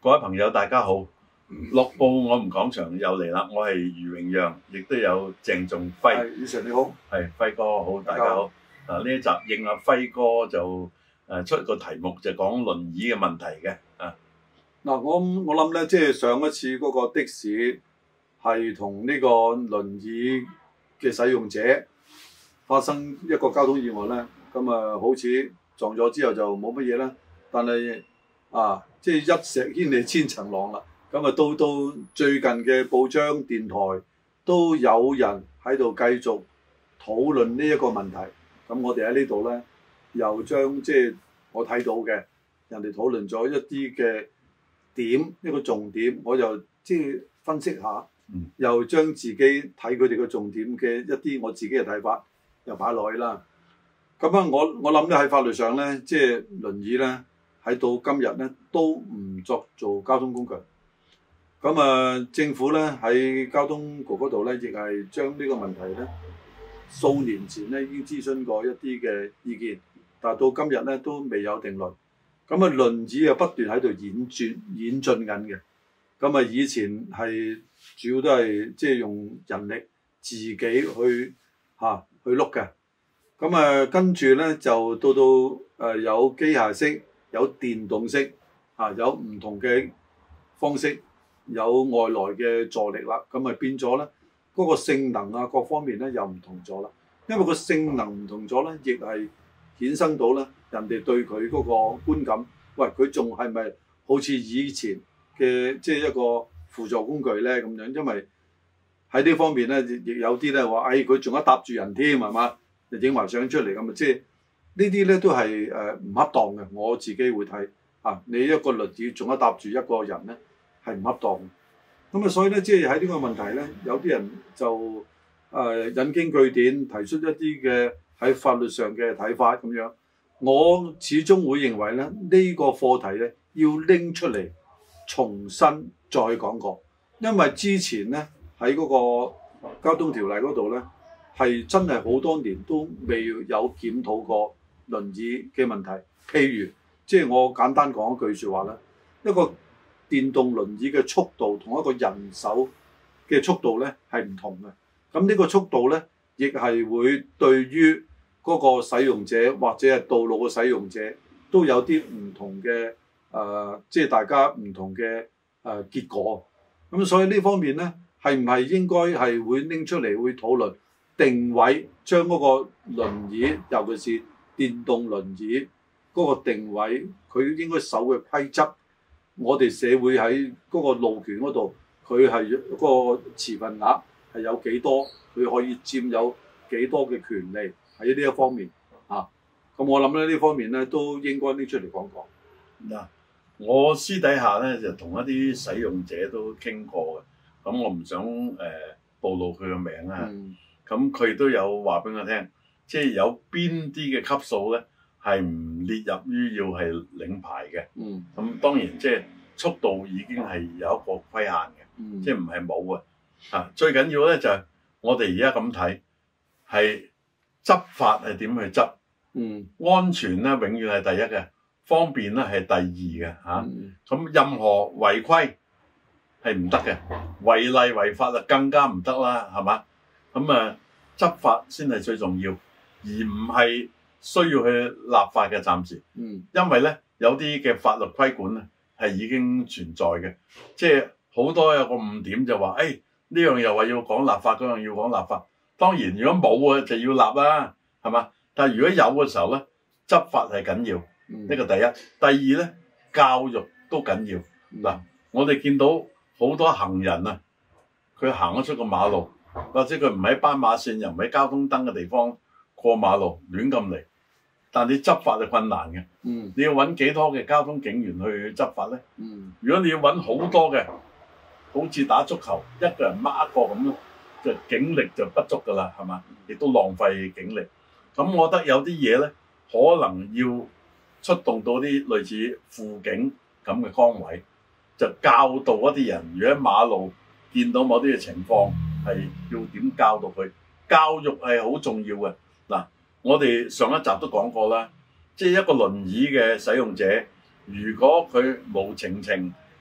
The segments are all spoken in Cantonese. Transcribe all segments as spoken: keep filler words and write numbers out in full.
各位朋友，大家好！樂報我們講場又嚟啦，我係余榮陽，亦都有鄭仲輝。 係，以常你好， 係輝哥好，大家好。嗱呢一集應阿輝哥就誒出一個題目，就講輪椅嘅問題嘅。啊， 嗱我我諗咧，即係上一次嗰個的士係同呢個輪椅嘅使用者發生一個交通意外咧，咁啊好似撞咗之後就冇乜嘢啦，但係啊即係一石掀起千層浪啦。咁啊，到到最近嘅報章、電台都有人喺度繼續討論呢一個問題。咁我哋喺呢度咧，又將即係我睇到嘅人哋討論咗一啲嘅點，一個重點，我就即係分析下， 嗯、 又將自己睇佢哋嘅重點嘅一啲我自己嘅睇法又擺落去啦。咁啊，我我諗咧喺法律上咧，即係輪椅咧喺到今日咧都唔作做交通工具。咁啊，政府咧喺交通局嗰度咧，亦係將呢個問題咧，數年前咧已經諮詢過一啲嘅意見，但係到今日咧都未有定論。咁啊，輪椅啊不斷喺度演轉演進緊嘅。咁啊，以前係主要都係即係用人力自己去嚇、啊、去碌嘅。咁啊，跟住咧就到到誒、呃、有機械式、有電動式嚇、啊，有唔同嘅方式。有外來嘅助力啦，咁咪變咗咧，嗰、那個性能啊各方面咧又唔同咗啦。因為個性能唔同咗咧，亦係衍生到咧人哋對佢嗰個觀感，喂佢仲係咪好似以前嘅即係一個輔助工具咧咁樣？因為喺呢方面咧，亦有啲咧話，誒佢仲一搭住人添係嘛，就影埋相出嚟咁啊！即係呢啲咧都係誒唔恰當嘅。我自己會睇啊，你一個輪椅仲一搭住一個人咧。係唔恰當，咁啊，所以咧，即係喺呢個問題咧，有啲人就誒、呃、引經據典，提出一啲嘅喺法律上嘅睇法咁樣。我始終會認為咧，呢、這個課題咧要拎出嚟重新再講過，因為之前咧喺嗰個交通條例嗰度咧係真係好多年都未有檢討過輪椅嘅問題。譬如，即係我簡單講一句説話啦，一個電動輪椅嘅速度同一個人手嘅速度咧係唔同嘅，咁呢個速度咧亦係會對於嗰個使用者或者係道路嘅使用者都有啲唔同嘅誒、呃，即係大家唔同嘅誒、呃、結果。咁所以呢方面咧係唔係應該係會拎出嚟會討論定位，將嗰個輪椅尤其是電動輪椅嗰個定位，佢應該守嘅規則。我哋社會喺嗰個路權嗰度，佢係嗰個持份額係有幾多，佢可以佔有幾多嘅權利喺呢一方面啊。咁我諗咧呢方面咧都應該拎出嚟講講。 嗱，我私底下咧就同一啲使用者都傾過嘅，咁我唔想誒、呃、暴露佢嘅名啊。咁佢都有話俾我聽，即係有邊啲嘅級數咧，係唔列入於要係領牌嘅，咁、嗯、當然即係速度已經係有一個規限嘅，嗯、即係唔係冇嘅。啊，最緊要咧就係、是、我哋而家咁睇，係執法係點去執，嗯、安全咧永遠係第一嘅，方便咧係第二嘅嚇。咁、啊嗯、任何違規係唔得嘅，違例違法就更加唔得啦，係嘛？咁啊執法先係最重要，而唔係需要去立法嘅，暫時，嗯、因為咧有啲嘅法律規管咧係已經存在嘅，即係好多有個誤點就話，誒呢樣又話要講立法，嗰樣要講立法。當然如果冇啊就要立啦，係嘛？但係如果有嘅時候咧，執法係緊要，呢、嗯、個第一。第二咧，教育都緊要。嗱、嗯，我哋見到好多行人啊，佢行咗出個馬路，或者佢唔喺斑馬線又唔喺交通燈嘅地方過馬路亂咁嚟。但你執法係困難嘅，嗯、你要揾幾多嘅交通警員去執法咧？嗯、如果你要揾好多嘅，好似打足球，一個人掹一個咁咯，就警力就不足噶啦，係嘛？亦都浪費警力。咁我覺得有啲嘢咧，可能要出動到啲類似輔警咁嘅崗位，就教導一啲人，如果喺馬路見到某啲嘅情況，係要點教導佢？教育係好重要嘅。嗱，我哋上一集都講過啦，即係一個輪椅嘅使用者，如果佢無情情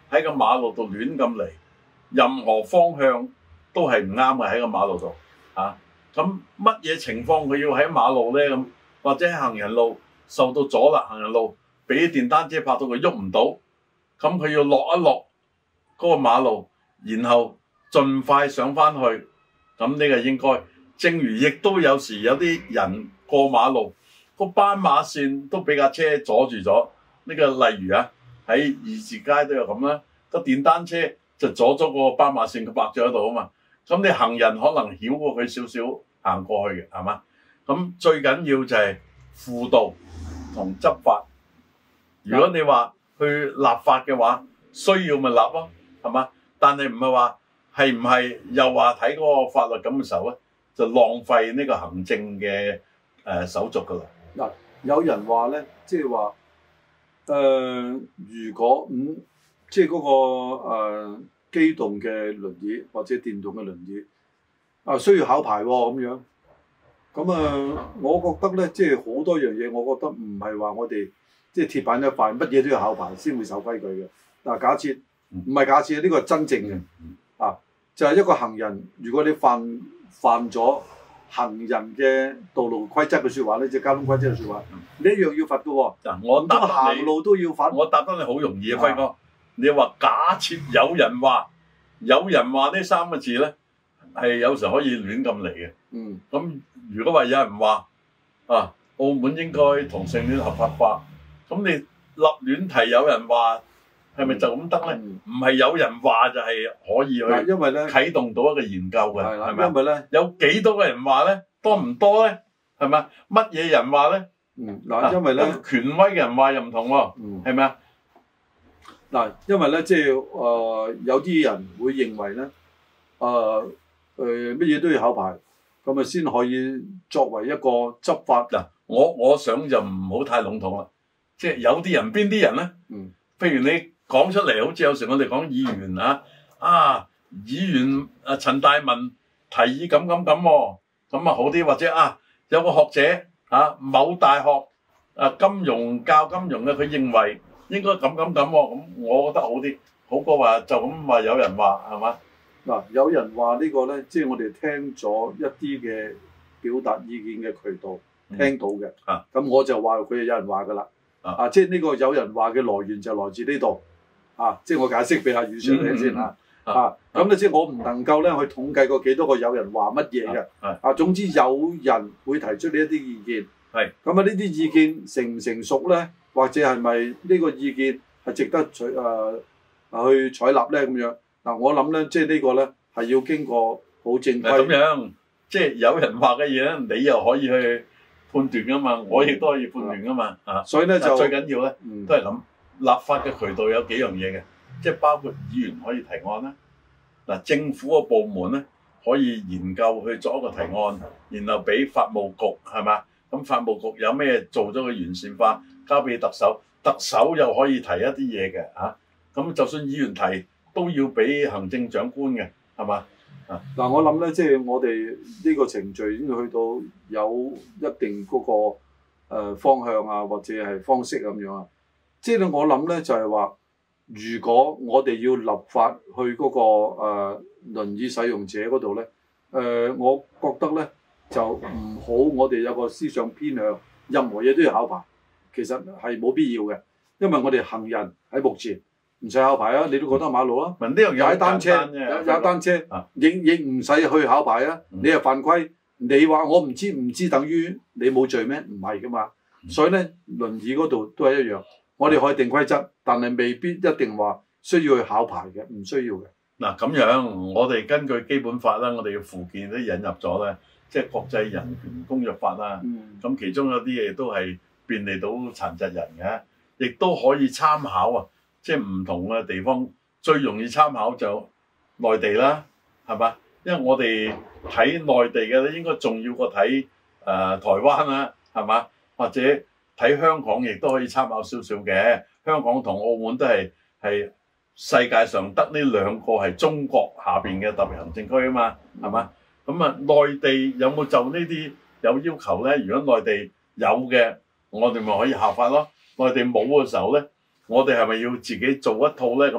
喺個馬路度亂咁嚟，任何方向都係唔啱嘅喺個馬路度啊。咁乜嘢情況佢要喺馬路咧？咁或者喺行人路受到阻攔，行人路俾電單車拍到佢喐唔到，咁佢要落一落嗰個馬路，然後盡快上翻去。咁呢個應該，正如亦都有時有啲人過馬路，個斑馬線都俾架車阻住咗。呢個例如啊，喺二字街都有咁啦，個電單車就阻咗個斑馬線，佢泊咗喺度啊嘛。咁你行人可能繞過佢少少行過去嘅，係嘛？咁最緊要就係輔導同執法。如果你話去立法嘅話，需要咪立咯，係嘛？但係唔係話係唔係又話睇嗰個法律咁嘅時候咧，就浪費呢個行政嘅誒、呃、手續㗎啦。 嗱，有人話咧，即係話誒，如果咁、嗯、即係嗰、那個、呃、機動嘅輪椅或者電動嘅輪椅啊，需要考牌喎、哦、咁樣。咁啊、呃，我覺得咧，即係好多樣嘢，我覺得唔係話我哋即係鐵板一塊，乜嘢都要考牌先會守規矩嘅。嗱，假設唔係假設，呢、這個係真正嘅啊，就係、是、一個行人，如果你犯犯咗行人嘅道路規則嘅説話咧，即係交通規則嘅説話，你一樣要罰嘅喎。 嗱，我答行路都要罰。 我答得你好容易啊，輝哥。你話假設有人話，有人話呢三個字咧，係有時可以亂咁嚟嘅。 嗯。 咁如果話有人話啊，澳門應該同性戀合法化，咁你立亂提有人話，係咪就咁得咧？唔係、嗯、有人話就係可以去，因為咧啟動到一個研究嘅，係咪？因為咧有幾多個人話咧，多唔多咧？係咪？乜嘢人話咧？ 嗯，嗱，因為咧權威嘅人話又唔同喎，係咪啊？ 嗱，因為咧即係誒有啲人會認為咧，誒誒乜嘢都要考牌，咁啊先可以作為一個執法。 嗱，我我想就唔好太籠統啦，即係有啲人邊啲人咧？嗯，譬如你講出嚟，好似有時我哋講議員啊，啊議員啊陳大文提議咁咁咁喎，咁啊好啲，或者啊有個學者啊某大學啊金融教金融嘅，佢認為應該咁咁咁喎，咁我覺得好啲，好過話就咁話有人話係嘛？ 嗱，有人話呢個咧，即係我哋聽咗一啲嘅表達意見嘅渠道聽到嘅，啊咁我就話佢係有人話㗎啦，啊即係呢個有人話嘅來源就來自呢度。啊！即係我解釋俾阿宇 Sir 聽先嚇。啊，咁咧即係我唔能夠咧去統計過幾多個有人話乜嘢嘅。係。啊，總之有人會提出呢一啲意見。係。咁啊，呢啲意見成唔成熟咧？或者係咪呢個意見係值得取誒、呃、去採納咧？咁樣嗱，我諗咧，即係呢個咧係要經過好正規。咁樣，即係有人話嘅嘢咧，你又可以去判斷噶嘛，我亦都可以判斷噶嘛。啊， 所以咧就最緊要咧都係咁。立法嘅渠道有幾樣嘢嘅，即係包括議員可以提案啦。嗱，政府個部門咧可以研究去做一個提案，然後俾法務局係嘛？咁法務局有咩做咗個完善化，交俾特首，特首又可以提一啲嘢嘅嚇。咁、啊、就算議員提，都要俾行政長官嘅係嘛？啊， 嗱，我諗咧，即係我哋呢個程序已經去到有一定嗰、那個、呃、方向啊，或者係方式咁樣啊。即係咧，我諗咧就係話，如果我哋要立法去嗰、那個誒、呃、輪椅使用者嗰度咧，誒、呃，我覺得咧就唔好，我哋有個思想偏向，任何嘢都要考牌，其實係冇必要嘅，因為我哋行人喺目前唔使考牌啊，你都覺得馬路啊， 呢樣踩單車，踩單車，亦亦唔使去考牌啊，嗯、你係犯規，你話我唔知唔知等於你冇罪咩？唔係噶嘛，嗯、所以咧輪椅嗰度都係一樣。我哋可以定規則，但係未必一定話需要去考牌嘅，唔需要嘅。 嗱咁樣，我哋根據基本法啦，我哋嘅附件都引入咗咧，即係國際人權公約法啦。咁、嗯、其中有啲嘢都係便利到殘疾人嘅，亦都可以參考啊。即係唔同嘅地方最容易參考就內地啦，係嘛？因為我哋睇內地嘅咧，應該重要過睇誒台灣啦，係嘛？或者睇香港亦都可以參考少少嘅，香港同澳門都係係世界上得呢兩個係中國下邊嘅特別行政區啊嘛，係嘛？咁啊，內地有冇就呢啲有要求咧？如果內地有嘅，我哋咪可以效法咯。內地冇嘅時候咧，我哋係咪要自己做一套咧？咁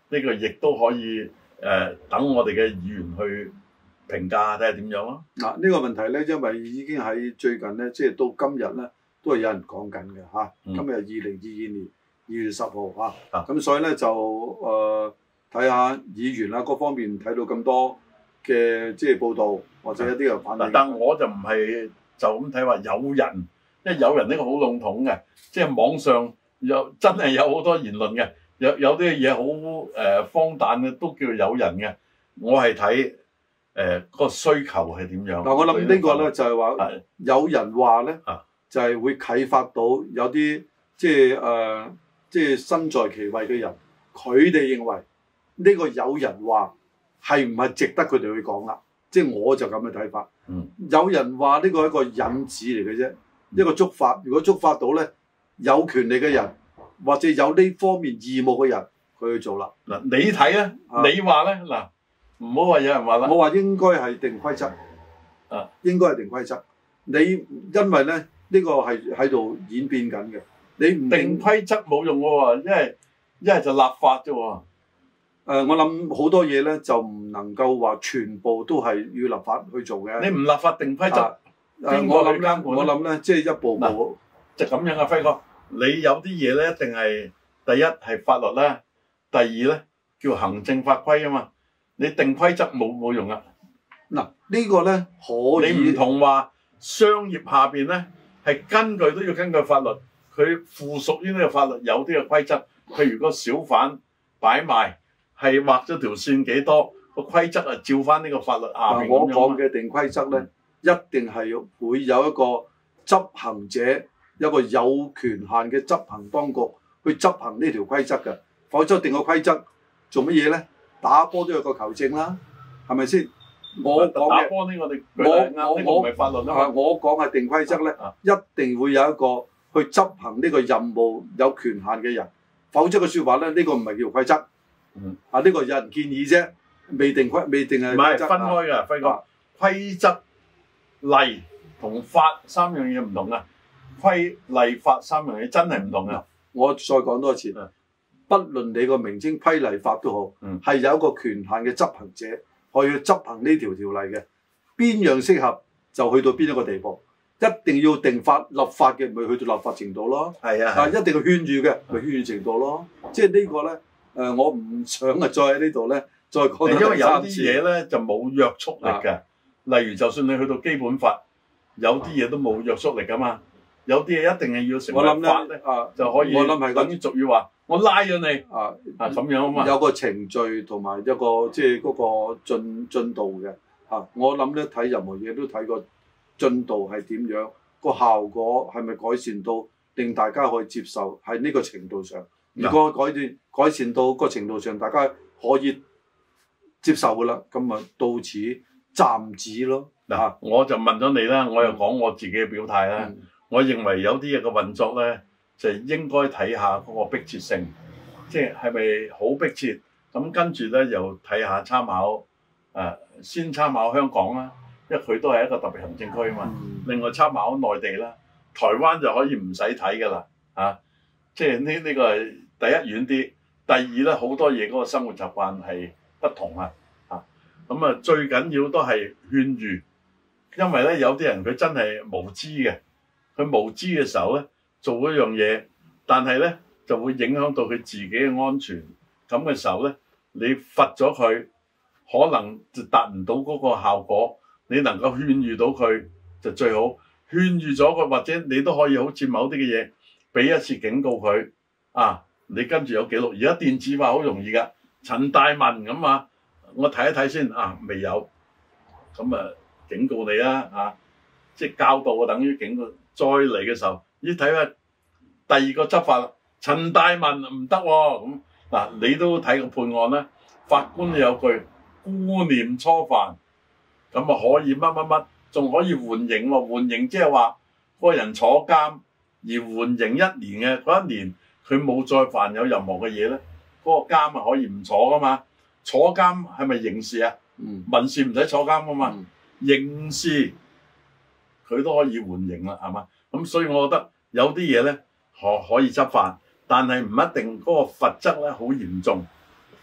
呢個亦都可以誒、呃、等我哋嘅議員去評價睇下點樣咯。 嗱，呢個問題咧，因為已經喺最近咧，即係到今日咧，都係有人講緊嘅嚇。 嗯、 今日係二零二二年二月十號嚇，咁、 啊、 所以咧就誒睇下議員啊各方面睇到咁多嘅即係報道或者一啲嘅反應。 但我就唔係就咁睇話有人，因為有人呢個好籠統嘅，即係網上有真係有好多言論嘅，有有啲嘢好誒荒誕嘅都叫有人嘅。我係睇誒個需求係點樣。 嗱，我諗呢個咧就係話有人話咧， 啊、 就係會啟發到有啲即係誒即係身在其位嘅人，佢哋認為呢個有人話係唔係值得佢哋去講啦？即係我就咁嘅睇法。 嗯、 有人話呢個係一個引子嚟嘅啫，一個觸發。如果觸發到咧有權利嘅人或者有呢方面義務嘅人，佢去做啦。 嗱，你睇咧，啊、你話咧，嗱，唔好話有人話啦。 我話應該係定規則， 啊， 應該係定規則。你因為咧呢、呢個係喺度演變緊嘅，你唔定規則冇用喎，因為一係就立法啫喎。 誒、呃，我諗好多嘢咧，就唔能夠話全部都係要立法去做嘅。 你唔立法定規則，邊個、 啊、 去監管？ 我諗咧，即係一步步就咁樣啊，輝哥。你有啲嘢咧，一定係第一係法律啦，第二咧叫行政法規啊嘛。你定規則冇冇用啊？ 嗱，呢個咧可以。 你唔同話商業下邊咧，係根據都要根據法律，佢附屬於呢個法律有啲嘅規則。譬如個小販擺賣。係畫咗條線幾多個規則啊？照翻呢個法律下邊咁樣。 我講嘅定規則咧，嗯、一定係會有一個執行者，一個有權限嘅執行當局去執行呢條規則嘅。否則定個規則做乜嘢咧？打波都有個球證啦，係咪先？我講嘅打波呢個你我我我唔係法律啊嘛。我講嘅定規則咧，啊、一定會有一個去執行呢個任務有權限嘅人。否則嘅説話咧，呢、呢個唔係叫規則。嗯，啊呢、這個有人建議啫，未定規未定係。唔係分開㗎，輝哥、啊。規則例同法三樣嘢唔同啊，規例法三樣嘢真係唔同啊。我再講多一次，嗯、不論你個名稱規例法都好，係、嗯、有一個權限嘅執行者可以執行呢條條例嘅，邊樣適合就去到邊一個地步，一定要定法立法嘅，咪去到立法程度咯。係啊，啊一定要勸喻嘅，咪勸喻程度咯。即係呢個咧。誒、呃，我唔想啊，再喺呢度咧，再講多第三次。因為有啲嘢咧就冇約束力嘅，啊、例如就算你去到基本法，有啲嘢都冇約束力噶嘛。有啲嘢一定係要成為法咧，啊、就可以。我諗係等於俗語話，我拉咗你啊啊咁樣啊嘛。有個程序同埋一個即係嗰個進進度嘅啊。我諗咧睇任何嘢都睇個進度係點樣，個效果係咪改善到令大家可以接受喺呢個程度上。如果改善改善到個程度上，大家可以接受噶啦，咁咪到此暫止咯。嗱，我就問咗你啦，我又講我自己嘅表態啦。嗯、我認為有啲嘢嘅運作咧，就應該睇下嗰個迫切性，即係係咪好迫切？咁跟住咧又睇下參考誒、呃，先參考香港啦，因為佢都係一個特別行政區啊嘛。嗯、另外參考內地啦，台灣就可以唔使睇噶啦，啊！即係呢呢個係第一遠啲，第二咧好多嘢嗰個生活習慣係不同啊，嚇咁啊最緊要都係勸喻，因為咧有啲人佢真係無知嘅，佢無知嘅時候咧做一樣嘢，但係咧就會影響到佢自己嘅安全，咁嘅時候咧你罰咗佢，可能就達唔到嗰個效果，你能夠勸喻到佢就最好，勸喻咗佢或者你都可以好似某啲嘅嘢。俾一次警告佢啊！你跟住有記錄，而家電子化好容易噶。陳大文咁啊，我睇一睇先啊，未有，咁啊警告你啦啊！即係教導啊，等於警告。再嚟嘅時候，你睇下第二個執法，陳大文唔得喎。咁嗱，你都睇個判案啦。法官有句顧念初犯，咁啊可以乜乜乜，仲可以緩刑喎。緩刑即係話嗰個人坐監。而緩刑一年嘅嗰一年，佢冇再犯有任何嘅嘢咧，嗰、那個監啊可以唔坐噶嘛？坐監係咪刑事啊？嗯、民事唔使坐監噶嘛？嗯、刑事佢都可以緩刑啦，係嘛？咁所以我覺得有啲嘢咧可可以執法，但係唔一定嗰個罰則咧好嚴重。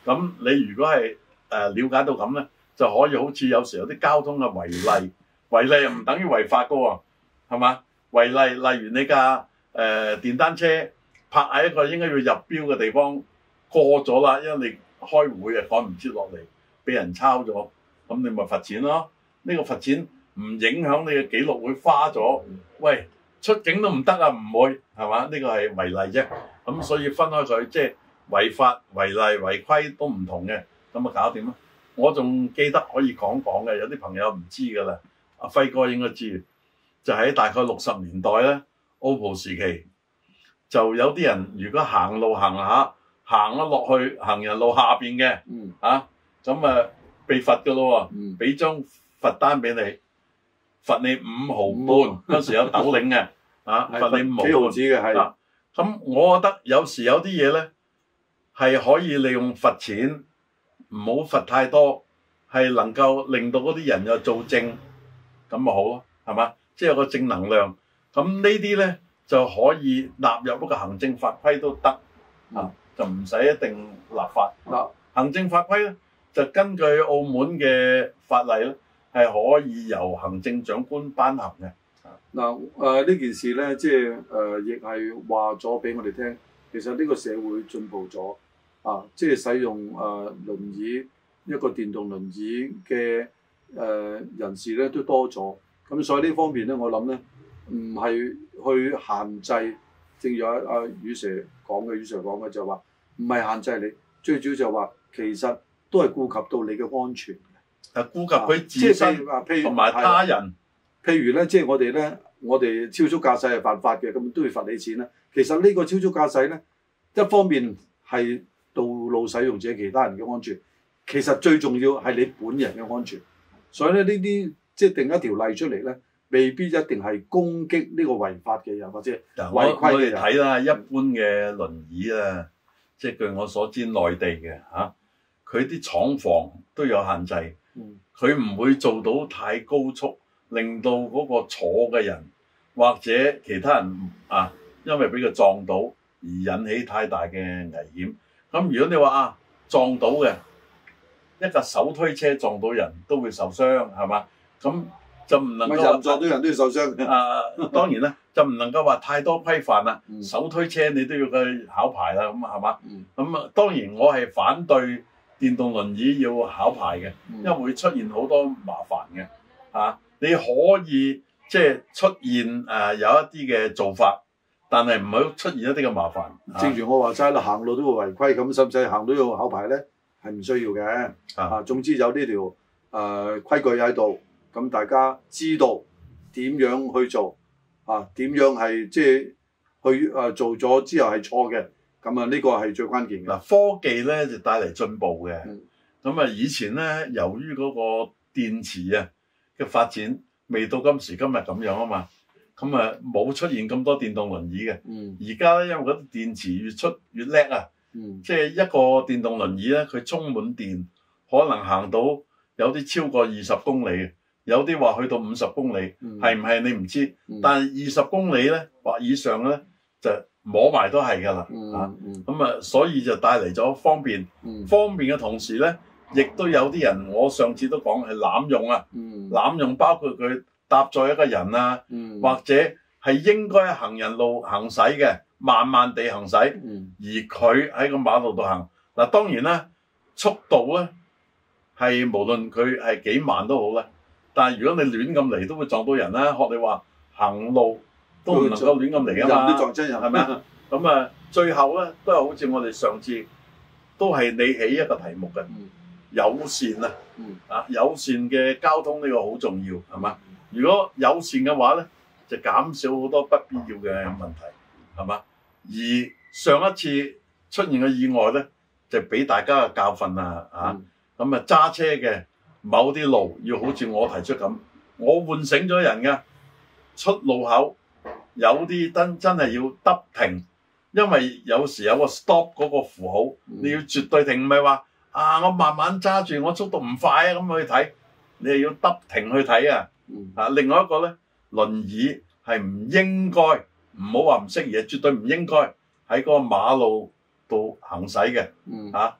咁你如果係誒瞭解到咁咧，就可以好似有時有啲交通嘅違例，違例又唔等於違法噶喎，係嘛？違例例如你架誒、呃、電單車泊喺一個應該要入標嘅地方過咗啦，因為你開會啊趕唔切落嚟，俾人抄咗，咁你咪罰錢咯。呢、這個罰錢唔影響你嘅記錄會花咗，喂出境都唔得啊，唔會係嘛？呢、這個係違例啫，咁所以分開佢，即係違法、違例、違規都唔同嘅，咁啊搞掂啦。我仲記得可以講講嘅，有啲朋友唔知㗎啦，阿輝哥應該知，就喺大概六十年代咧 ，O P P O 時期，就有啲人如果行路行下，行咗落去行人路下邊嘅， 嗯啊咁啊被罰㗎咯喎，俾張罰單俾你，罰你五毫半，嗰時有斗零嘅，啊罰你五毫半， 幾毫紙嘅係。 咁我覺得有時有啲嘢咧係可以利用罰錢，唔好罰太多，係能夠令到嗰啲人又做正，咁咪好咯，係嘛？即係有個正能量。咁呢啲咧就可以納入一個行政法規都得，啊就唔使一定立法。嗱，行政法規咧就根據澳門嘅法例咧係可以由行政長官頒行嘅。 嗱誒呢件事咧，即係誒亦係話咗俾我哋聽，其實呢個社會進步咗啊！即係使用誒、呃、輪椅一個電動輪椅嘅誒、呃、人士咧都多咗，咁所以呢方面咧，我諗咧唔係去限制，正如阿阿余 Sir 講嘅，余 Sir 講嘅就話唔係限制你，最主要就話其實都係顧及到你嘅安全嘅， 係顧及佢自身同埋、啊、他人。 譬如咧，即係我哋咧，我哋超速駕駛係犯法嘅，咁都要罰你錢啦。其實呢個超速駕駛咧，一方面係道路使用者其他人嘅安全，其實最重要係你本人嘅安全。所以咧，呢啲即係定一條例出嚟咧，未必一定係攻擊呢個違法嘅人或者違規嘅人。 我哋睇啦，一般嘅輪椅啊，即係據我所知，內地嘅嚇，佢、啊、啲廠房都有限制，佢唔、嗯、會做到太高速。令到嗰個坐嘅人或者其他人啊，因為俾佢撞到而引起太大嘅危險。咁如果你話啊撞到嘅一架手推車撞到人都會受傷，係嘛？咁就唔能夠人撞到人都要受傷。 啊，當然啦，就唔能夠話太多規範啦。嗯、手推車你都要去考牌啦，咁係嘛？咁啊、嗯，當然我係反對電動輪椅要考牌嘅，因為會出現好多麻煩嘅啊。你可以即係出現誒、呃、有一啲嘅做法，但係唔好出現一啲嘅麻煩。 正如我話齋啦，行路都會違規，咁使唔使行都要考牌咧？係唔需要嘅。啊，總之有呢條誒規矩喺度，咁大家知道點樣去做啊？點樣係即係去誒、啊、做咗之後係錯嘅？咁啊呢個係最關鍵嘅。 嗱，科技咧就帶嚟進步嘅。咁啊、嗯，以前咧由於嗰個電池啊嘅發展未到今時今日咁樣啊嘛，咁啊冇出現咁多電動輪椅嘅。而家咧因為嗰啲電池越出越叻啊，嗯、即係一個電動輪椅咧，佢充滿電可能行到有啲超過二十公里，有啲話去到五十公里，係唔係你唔知？嗯、但係二十公里咧或以上咧就摸埋都係㗎啦。 嗯、 啊，咁啊所以就帶嚟咗方便，嗯、方便嘅同時咧。亦都有啲人，我上次都講係濫用啊，嗯、濫用包括佢搭載一個人啊，嗯、或者係應該行人路行駛嘅，慢慢地行駛，嗯、而佢喺個馬路度行。嗱，當然啦，速度咧係無論佢係幾慢都好啦，但係如果你亂咁嚟都會撞到人啦。學你話行路都唔能夠亂咁嚟啊嘛， 人都撞親人係咪啊？ 咁啊，最後咧都係好似我哋上次都係你起一個題目嘅。嗯友善啊，啊友善嘅交通呢個好重要係嘛？如果友善嘅話咧，就減少好多不必要嘅問題係嘛？而上一次出現嘅意外咧，就俾大家嘅教訓啊嚇！咁啊揸車嘅某啲路要好似我提出咁，我喚醒咗人㗎，出路口有啲真真係要得停，因為有時有個 stop 嗰個符號，你要絕對停，唔係話。啊！我慢慢揸住，我速度唔快啊，咁去睇，你係要得停去睇啊！啊，另外一個咧，輪椅係唔應該，唔好話唔適宜，絕對唔應該喺嗰個馬路度行駛嘅。啊，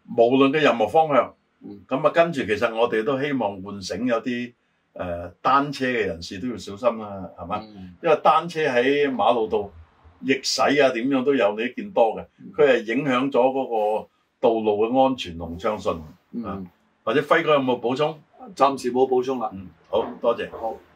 無論嘅任何方向， 嗯咁啊跟住其實我哋都希望喚醒有啲誒、呃、單車嘅人士都要小心啦，係嘛？ 嗯因為單車喺馬路度逆駛啊點樣都有，你都見多嘅，佢係影響咗嗰個道路嘅安全同暢順。 嗯， 啊或者輝哥有冇補充？ 暫時冇補充啦。 嗯，好多謝。 好。